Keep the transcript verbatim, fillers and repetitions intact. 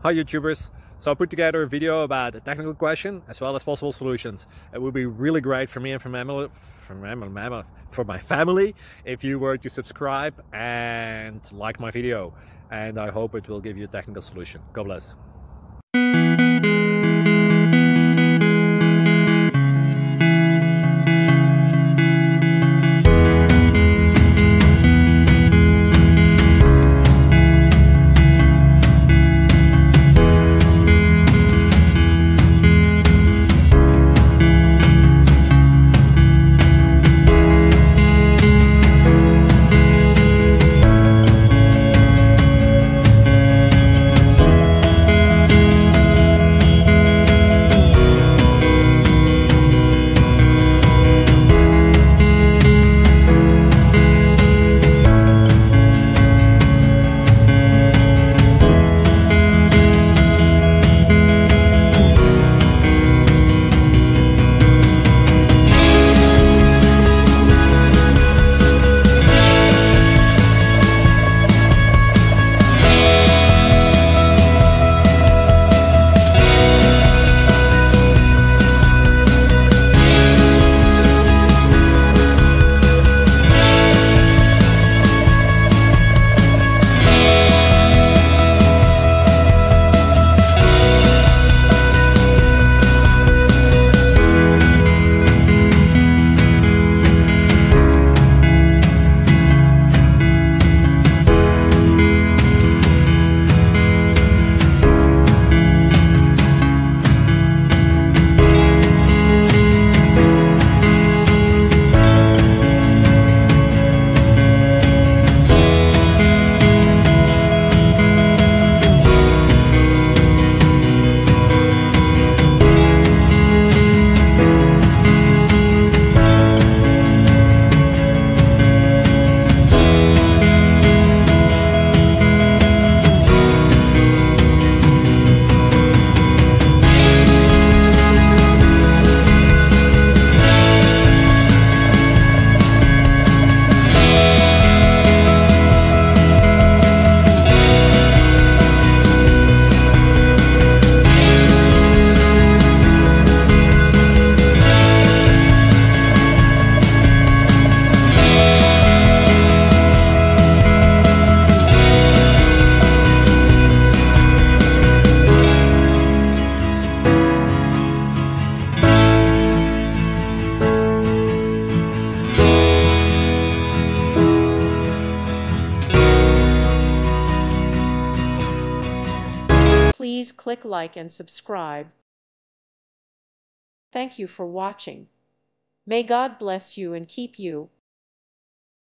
Hi YouTubers! So I put together a video about a technical question as well as possible solutions. It would be really great for me and for, mammal, for, mammal, for my family if you were to subscribe and like my video. And I hope it will give you a technical solution. God bless. Please click like and subscribe. Thank you for watching. May God bless you and keep you.